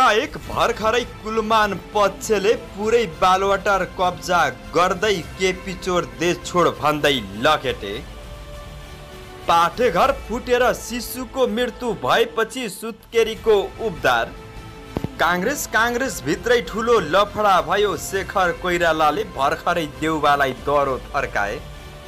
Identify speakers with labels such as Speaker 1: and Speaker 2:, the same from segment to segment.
Speaker 1: बाहेक भर्खरै कुलमान पक्षले पुरै बालुवाटार कब्जा गर्दै केपी चोर देश छोड भन्दै लखेटे। पाठेघर फुटेर शिशुको मृत्यु भएपछि सुत्केरीको उद्धार। काङ्ग्रेस भित्रै ठुलो लफडा भयो, शेखर कोइरालाले भर्खरै देउबालाई दह्रो थर्काए।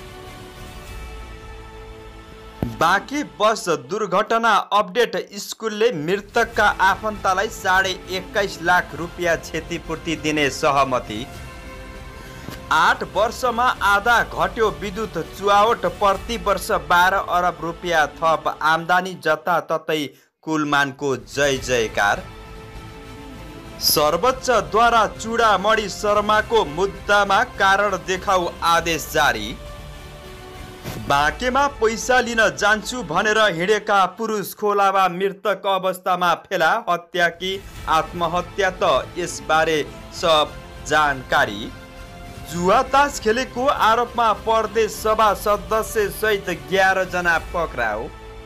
Speaker 1: बाँके बस दुर्घटना अपडेट। स्कुलले मृतकका आफन्तलाई 21.5 लाख रुपियाँ क्षतिपूर्ति दिने सहमति। 8 वर्षमा आधा घट्यो विद्युत चुहावट। प्रति वर्ष 12 अरब रुपियाँ थप आम्दानी। जताततै कुलमानको जय जयकार। सर्वोच्चद्वारा चूडामणि शर्माको मुद्दामा कारण देखाऊ आदेश जारी। बाँकेमा पैसा लिन जान्छु भनेर हिँडेका पुरुष खोलामा मृतक अवस्थामा फेला। हत्या कि आत्महत्या त यसबारे सब जानकारी। जुवा तास खेलेको आरोपमा प्रदेश सभा सदस्य सहित 11 जना पक्राउ।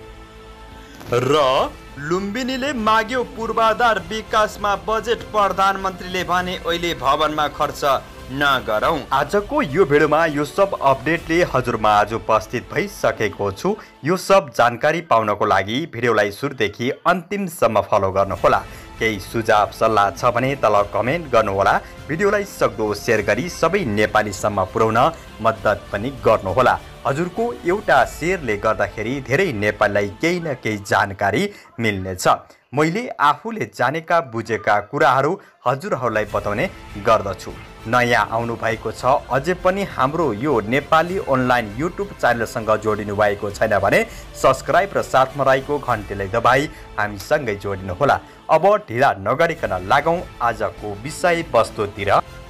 Speaker 1: र लुम्बिनीले माग्यो पूर्वाधार विकासमा बजेट। प्रधानमन्त्रीले भने अहिले भवनमा खर्च नगरौँ। आजको यो भिडियोमा यो सब अपडेटले हजुरमा आज उपस्थित भइसकेको छु। यो सब जानकारी पाउनको लागि भिडियोलाई सुरुदेखि अन्तिमसम्म फलो गर्नुहोला। केही सुझाव सल्लाह छ भने तल कमेन्ट गर्नुहोला। भिडियोलाई सक्दो सेयर गरी सबै नेपालीसम्म पुर्याउन मद्दत पनि गर्नुहोला। हजुरको एउटा सेयरले गर्दाखेरि धेरै नेपालीलाई केही न केही जानकारी मिल्नेछ। मैले आफूले जानेका बुझेका कुराहरू हजुरहरूलाई बताउने गर्दछु। नयाँ आउनु भएको छ अझै पनि हाम्रो यो नेपाली अनलाइन युट्युब च्यानलसँग जोडिनु भएको छैन भने सब्स्क्राइब र साथमा रहेको घन्टीलाई दबाई हामीसँगै जोडिनुहोला। अब ढिला नगरिकन लागौँ आजको विषयवस्तुतिर।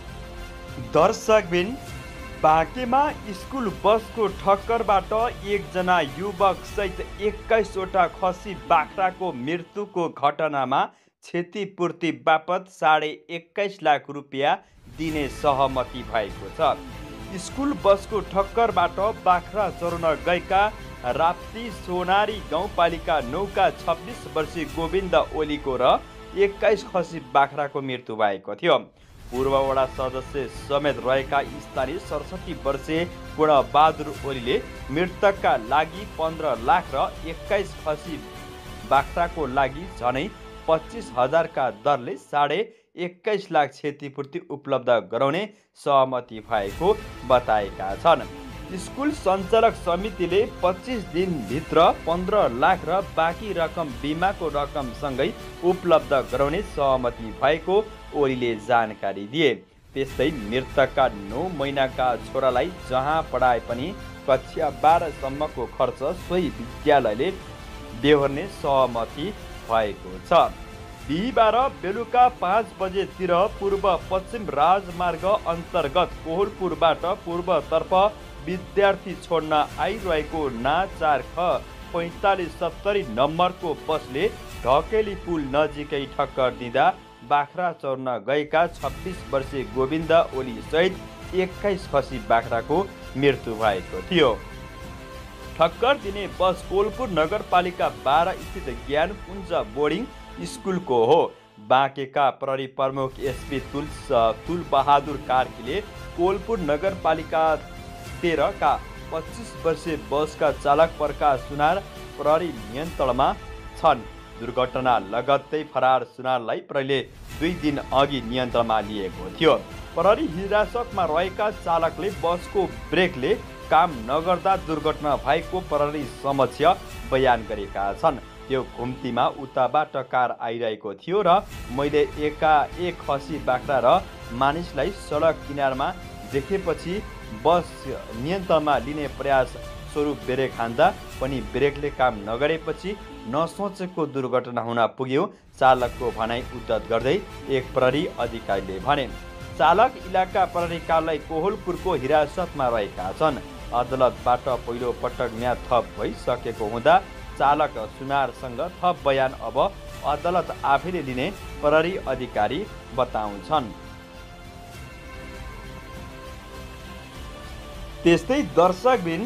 Speaker 1: दर्शकबिन, बाँकेमा स्कुल बसको ठक्करबाट एकजना युवक सहित 21 वटा खसी बाख्राको मृत्युको घटनामा क्षतिपूर्ति बापत 21.5 लाख रुपियाँ दिने सहमति भएको छ। स्कुल बसको ठक्करबाट बाख्रा चराउन गएका राप्ती सोनारी गाउँपालिका 9 का 26 वर्षीय गोविन्द ओलीको र 21 खसी बाख्राको मृत्यु भएको थियो। पूर्व वडा सदस्य समेत रहेका स्थानीय 67 वर्षीय पूर्णबहादुर ओलीले मृतकका लागि 15 लाख र 21 खसी बाख्राको लागि झनै 25,000 का दरले 21.5 लाख क्षतिपूर्ति उपलब्ध गराउने सहमति भएको बताएका छन्। स्कुल सञ्चालक समितिले 25 दिनभित्र 15 लाख र बाँकी रकम बिमाको रकमसँगै उपलब्ध गराउने सहमति भएको ओलीले जानकारी दिए। त्यस्तै मृतकका 9 महिनाका छोरालाई जहाँ पढाए पनि कक्षा 12 सम्मको खर्च सोही विद्यालयले बेहोर्ने सहमति भएको छ। बिहिबार बेलुका 5 बजेतिर पूर्व पश्चिम राजमार्ग अन्तर्गत कोहलपुरबाट पूर्वतर्फ विद्यार्थी छोड्न आइरहेको ना 4 ख 4570 नम्बरको बसले ढकेली पुल नजिकै ठक्कर दिँदा बाख्रा चराउन गएका 26 वर्षीय गोविन्द ओली सहित 21 खसी बाख्राको मृत्यु भएको थियो। ठक्कर दिने बस कोहलपुर नगरपालिका 12 स्थित ज्ञानपुञ्ज बोर्डिङ स्कुलको हो। बाँकेका प्रहरी प्रमुख एसपी तुलबहादुर कार्कीले कोहलपुर नगरपालिका 13 का 25 वर्षीय बसका चालक प्रकाश सुनार प्रहरी नियन्त्रणमा छन्। दुर्घटना लगत्तै फरार सुनारलाई प्रहरीले 2 दिन अघि नियन्त्रणमा लिएको थियो। प्रहरी हिरासतमा रहेका चालकले बसको ब्रेकले काम नगर्दा दुर्घटना भएको प्रहरी समक्ष बयान गरेका छन्। त्यो घुम्तीमा उताबाट कार आइरहेको थियो र मैले एकाएक खसी बाख्रा र मानिसलाई सडक किनारमा देखेपछि बस नियन्त्रणमा लिने प्रयास स्वरूप ब्रेक हान्दा पनि ब्रेकले काम नगरेपछि नसोचेको दुर्घटना हुन पुग्यो, चालकको भनाइ उद्धत गर्दै एक प्रहरी अधिकारीले भने। चालक इलाका प्रहरी कार्यालय कोहलपुरको हिरासतमा रहेका छन्। अदालतबाट पहिलो पटक म्याद थप भइसकेको हुँदा चालक सुनारसँग थप बयान अब अदालत आफैले लिने प्रहरी अधिकारी बताउँछन्। त्यस्तै दर्शकबिन,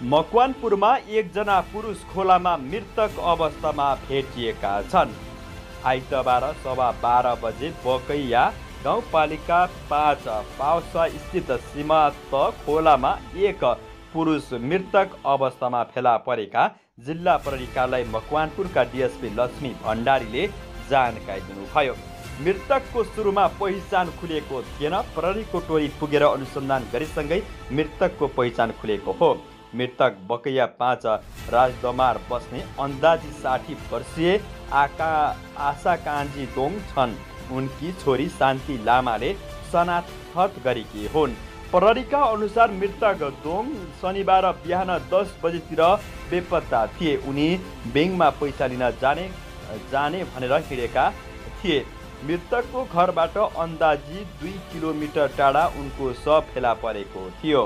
Speaker 1: मकवानपुरमा एकजना पुरुष खोलामा मृतक अवस्थामा भेटिएका छन्। आइतबार 12:15 बजे बकैया गाउँपालिका 5 पाउसा स्थित सीमात खोलामा एक पुरुष मृतक अवस्थामा फेला परेका जिल्ला प्रहरी कार्यालय मकवानपुरका डिएसपी लक्ष्मी भण्डारीले जानकारी दिनुभयो। मृतकको सुरुमा पहिचान खुलेको थिएन। प्रहरीको टोली पुगेर अनुसन्धान गरेसँगै मृतकको पहिचान खुलेको हो। मृतक बकैया 5 राजदमार बस्ने अन्दाजी 60 वर्षीय आशा कान्जी दोङ छन्। उनकी छोरी शान्ति लामाले शनाख्त गरेकी हुन्। प्रहरीका अनुसार मृतक दोङ शनिबार बिहान 10 बजेतिर बेपत्ता थिए। उनी ब्याङ्कमा पैसा लिन जाने भनेर हिँडेका थिए। मृतकको घरबाट अन्दाजी 2 किलोमिटर टाढा उनको शव फेला परेको थियो।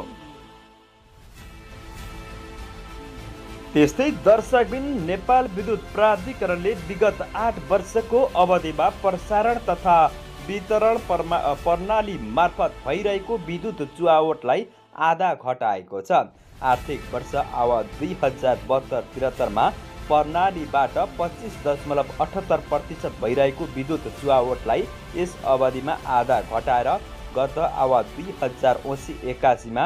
Speaker 1: त्यस्तै दर्शकबिन नेपाल विद्युत प्राधिकरणले विगत 8 वर्षको अवधिमा प्रसारण तथा वितरण प्रणाली मार्फत भइरहेको विद्युत चुहावटलाई आधा घटाएको छ। आर्थिक वर्ष आव 2072-73मा प्रणालीबाट 25.78% भइरहेको विद्युत चुहावटलाई यस अवधिमा आधा घटाएर गत आव 2079-81मा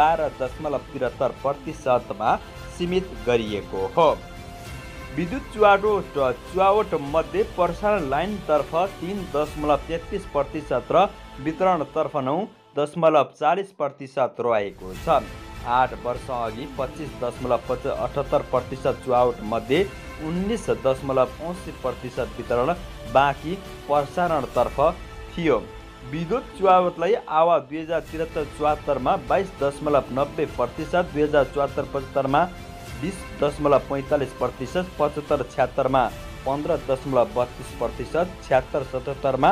Speaker 1: 12.73%मा सीमित गरिएको हो। विद्युत चुहावट मध्ये प्रसारण लाइनतर्फ 3.33% र वितरणतर्फ 9.40% रहेको छ। 8 वर्ष अघि 25.78% चुहावट मध्ये 19.80% वितरण बाँकी प्रसारणतर्फ थियो। विद्युत चुहावटलाई आव 2073-74मा 22.90%, 2074-75मा 20.45%, 75-76मा 15.32%, 76-77मा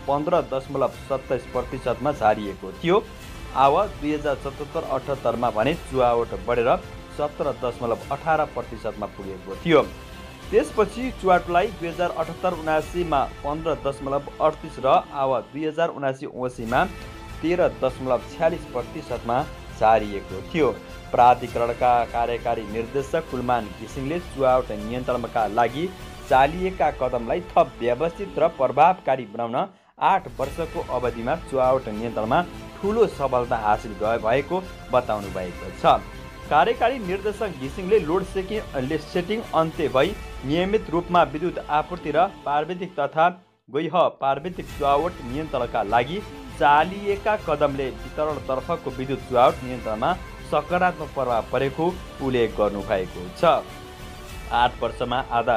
Speaker 1: 15.27%मा झारिएको थियो। आव 2077-78मा भने चुहावट बढेर 17.18%मा पुगेको थियो। त्यसपछि चुहावटलाई 2078-79मा 15.38 र आव 2079-80मा 13.46%मा झारिएको थियो। प्राधिकरणका कार्यकारी निर्देशक कुलमान घिसिङले चुहावट नियन्त्रणका लागि चालिएका कदमलाई थप व्यवस्थित र प्रभावकारी बनाउन 8 वर्षको अवधिमा चुहावट नियन्त्रणमा ठूलो सफलता हासिल भएको बताउनु भएको छ। कार्यकारी निर्देशक घिसिङले लोड सेटिङ अन्त्य भई नियमित रूपमा विद्युत आपूर्ति र प्राविधिक तथा गैह प्राविधिक चुहावट नियन्त्रणका लागि चालिएका कदमले वितरणतर्फको विद्युत चुहावट नियन्त्रणमा सकारात्मक प्रभाव परेको उल्लेख गर्नुभएको छ। 8 वर्षमा आधा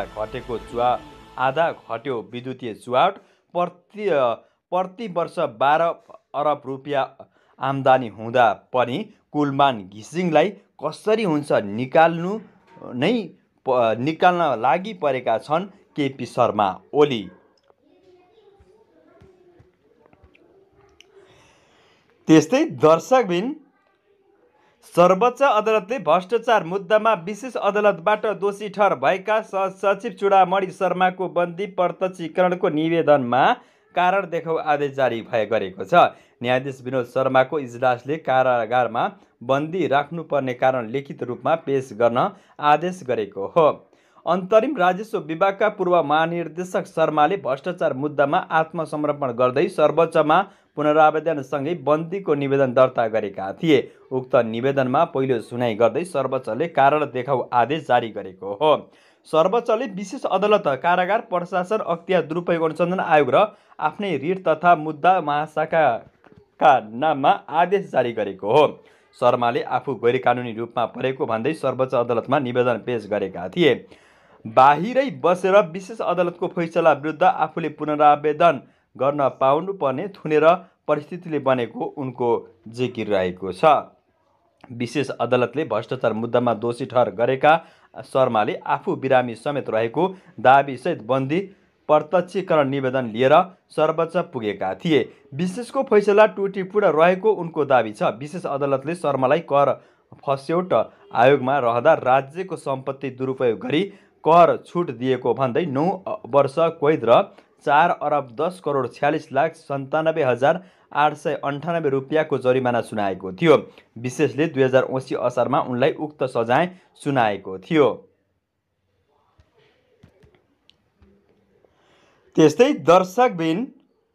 Speaker 1: घट्यो विद्युतीय चुहावट। प्रति वर्ष 12 अरब रुपियाँ आम्दानी हुँदा पनि कुलमान घिसिङलाई कसरी हुन्छ निकाल्न लागि परेका छन् केपी शर्मा ओली। त्यस्तै दर्शकबिन सर्वोच्च अदालतले भ्रष्टाचार मुद्दामा विशेष अदालतबाट दोषी ठहर भएका सचिव चूडामणि शर्माको बन्दी प्रत्यक्षीकरणको निवेदनमा कारण देखाउ आदेश जारी गरेको छ। न्यायाधीश विनोद शर्माको इजलासले कारागारमा बन्दी राख्नुपर्ने कारण लिखित रूपमा पेश गर्न आदेश गरेको हो। अन्तरिम राजस्व विभागका पूर्व महानिर्देशक शर्माले भ्रष्टाचार मुद्दामा आत्मसमर्पण गर्दै सर्वोच्चमा पुनरावेदनसँगै बन्दीको निवेदन दर्ता गरेका थिए। उक्त निवेदनमा पहिलो सुनाइ गर्दै सर्वोच्चले कारण देखाउ आदेश जारी गरेको हो। सर्वोच्चले विशेष अदालत, कारागार प्रशासन अख्तियार दुरुपयोग अनुसन्धान आयोग र आफ्नै रिट तथा मुद्दा महाशाखाका नाममा आदेश जारी गरेको हो। शर्माले आफू गैरकानुनी रूपमा परेको भन्दै सर्वोच्च अदालतमा निवेदन पेश गरेका थिए। बाहिरै बसेर विशेष अदालतको फैसला विरुद्ध आफूले पुनरावेदन गर्न पाउनुपर्ने थुनेर परिस्थितिले बनेको उनको जिकिर रहेको छ। विशेष अदालतले भ्रष्टाचार मुद्दामा दोषी ठहर गरेका शर्माले आफू बिरामी समेत रहेको दाबीसहित बन्दी प्रत्यक्षीकरण निवेदन लिएर सर्वोच्च पुगेका थिए। विशेषको फैसला त्रुटिपूर्ण रहेको उनको दाबी छ। विशेष अदालतले शर्मालाई कर फस्यौट आयोगमा रहँदा राज्यको सम्पत्ति दुरुपयोग गरी कर छुट दिएको भन्दै 9 वर्ष कैद र 4 अरब 10 करोड 46,97,898 रुपियाँको जरिमाना सुनाएको थियो। विशेषले 2080 असारमा उनलाई उक्त सजाय सुनाएको थियो। त्यस्तै दर्शकबिन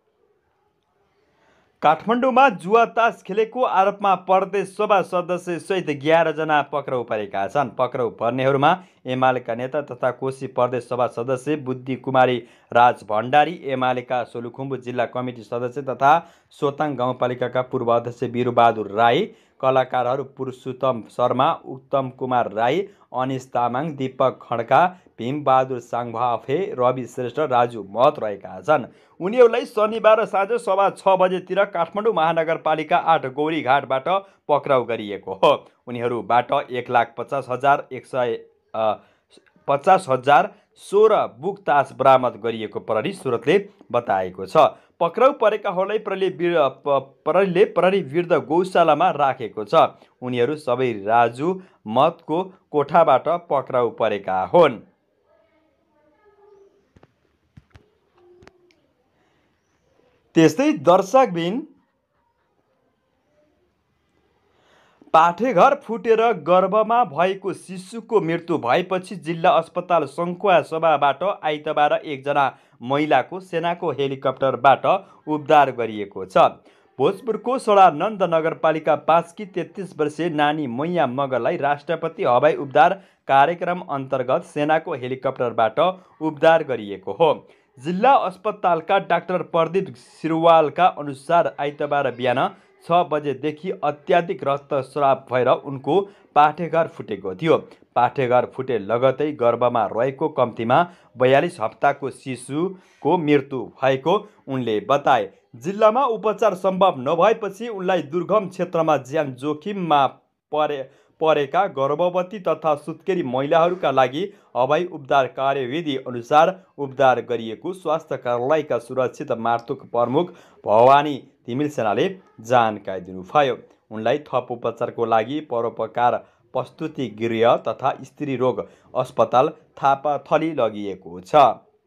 Speaker 1: काठमाडौँमा जुवा तास खेलेको आरोपमा प्रदेश सभा सदस्य सहित 11 जना पक्राउ परेका छन्। पक्राउ पर्नेहरूमा एमालेका नेता तथा कोशी प्रदेश सभा सदस्य बुद्धि कुमारी राज भण्डारी, एमालेका सोलुखुम्बु जिल्ला कमिटी सदस्य तथा सोताङ गाउँपालिकाका पूर्व अध्यक्ष वीरबहादुर राई, कलाकारहरू पुरुषोत्तम शर्मा, उत्तम कुमार राई, अनिश तामाङ, दीपक खड्का, भीमबहादुर साङभाफे, रवि श्रेष्ठ, राजु महत रहेका छन्। उनीहरूलाई शनिबार साँझ 6:15 बजेतिर काठमाडौँ महानगरपालिका 8 गौरी घाटबाट पक्राउ गरिएको हो। उनीहरूबाट 1,50,150 16 बुक तास बरामद गरिएको प्रहरी सुरतले बताएको छ। पक्राउ परेकाहरूलाई प्रहरीले प्रहरी विरुद्ध गौशालामा राखेको छ। उनीहरू सबै राजु मतको कोठाबाट पक्राउ परेका हुन्। त्यस्तै दर्शकबिन पाठेघर फुटेर गर्भमा भएको शिशुको मृत्यु भएपछि जिल्ला अस्पताल सङ्खुवा सभाबाट आइतबार 1 जना महिलाको सेनाको हेलिकप्टरबाट उद्धार गरिएको छ। भोजपुरको सडानन्द नगरपालिका 5 की 33 वर्षीय नानी मैया मगरलाई राष्ट्रपति हवाई उद्धार कार्यक्रम अन्तर्गत सेनाको हेलिकप्टरबाट उद्धार गरिएको हो। जिल्ला अस्पतालका डाक्टर प्रदीप सिरवालका अनुसार आइतबार बिहान 6 बजेदेखि अत्याधिक रक्तस्राव भएर उनको पाठेघर फुटेको थियो। पाठेघर फुटे लगतै गर्भमा रहेको कम्तीमा 42 हप्ताको शिशुको मृत्यु भएको उनले बताए। जिल्लामा उपचार सम्भव नभएपछि उनलाई दुर्गम क्षेत्रमा ज्यान जोखिममा परेका गर्भवती तथा सुत्केरी महिलाहरूका लागि हवाई उद्धार कार्यविधि अनुसार उद्धार गरिएको स्वास्थ्य कार्यालयका सुरक्षित मार्तुक प्रमुख भवानी तिमिल सेनाले जानकारी दिनुभयो। उनलाई थप उपचारको लागि परोपकार प्रस्तुति गृह तथा स्त्री रोग अस्पताल थापाथली लगिएको छ।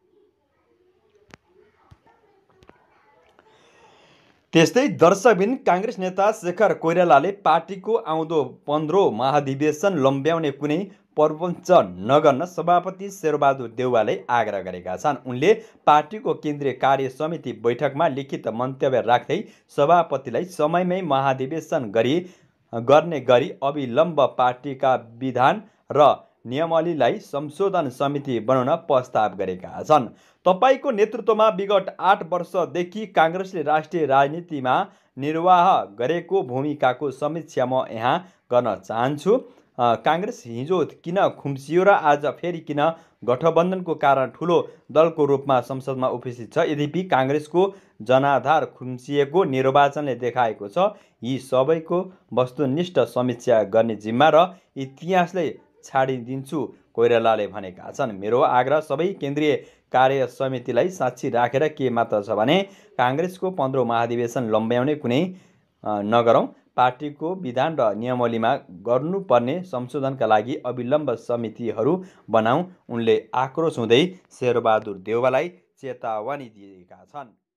Speaker 1: त्यस्तै दर्शकबिन काङ्ग्रेस नेता शेखर कोइरालाले पार्टीको आउँदो 15औं महाधिवेशन लम्ब्याउने कुनै प्रपञ्च नगर्न सभापति शेरबहादुर देउवाले आग्रह गरेका छन्। उनले पार्टीको केन्द्रीय कार्य समिति बैठकमा लिखित मन्तव्य राख्दै सभापतिलाई समयमै महाधिवेशन गर्ने गरी अविलम्ब पार्टीका विधान र नियमावलीलाई संशोधन समिति बनाउन प्रस्ताव गरेका छन्। तपाईको नेतृत्वमा विगत 8 वर्षदेखि काङ्ग्रेसले राष्ट्रिय राजनीतिमा निर्वाह गरेको भूमिकाको समीक्षा म यहाँ गर्न चाहन्छु। काङ्ग्रेस हिजो किन खुम्चियो र आज फेरि किन गठबन्धनको कारण ठुलो दलको रूपमा संसदमा उपस्थित छ? यद्यपि काङ्ग्रेसको जनाधार खुम्चिएको निर्वाचनले देखाएको छ। यी सबैको वस्तुनिष्ठ समीक्षा गर्ने जिम्मा र इतिहासले छाडिदिन्छु, कोइरालाले भनेका छन्। मेरो आग्रह सबै केन्द्रीय कार्य समितिलाई साक्षी राखेर के मात्र छ भने काङ्ग्रेसको 15औं महाधिवेशन लम्ब्याउने कुनै नगरौँ। पार्टीको विधान र नियमावलीमा गर्नुपर्ने संशोधनका लागि अविलम्ब समितिहरू बनाऊ, उनले आक्रोश हुँदै शेरबहादुर देउवालाई चेतावनी दिएका छन्।